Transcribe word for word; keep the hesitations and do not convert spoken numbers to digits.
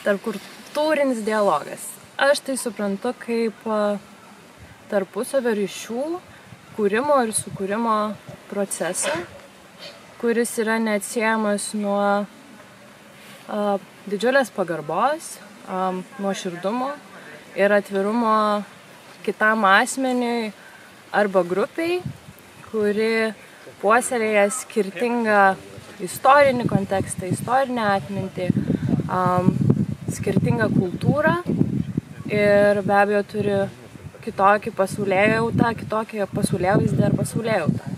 tarpkultūrinis dialogas. Aš tai suprantu kaip tarpusavio ryšių kūrimo ir sukūrimo procesą, kuris yra neatsiejamas nuo a, didžiulės pagarbos, a, nuoširdumo ir atvirumo kitam asmeniui arba grupiai, kuri puoselėja skirtingą istorinį kontekstą, istorinę atmintį, um, skirtingą kultūrą ir be abejo turi kitokį pasaulėjautą, kitokį pasaulėvaizdį ar pasaulėjautą.